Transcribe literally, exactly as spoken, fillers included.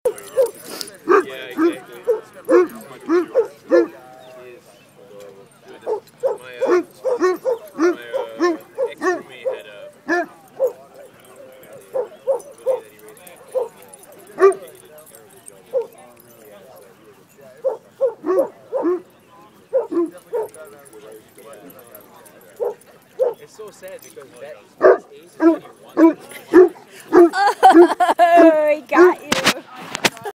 Yeah, exactly. My, uh, my uh, ex-roommate had a bully that he raised. It's so sad because that age is when you want to. Oh, my God.